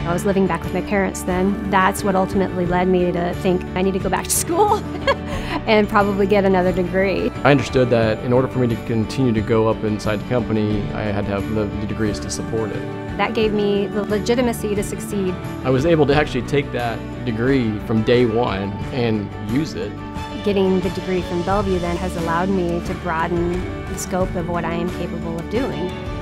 I was living back with my parents then. That's what ultimately led me to think I need to go back to school and probably get another degree. I understood that in order for me to continue to go up inside the company, I had to have the degrees to support it. That gave me the legitimacy to succeed. I was able to actually take that degree from day one and use it. Getting the degree from Bellevue then has allowed me to broaden the scope of what I am capable of doing.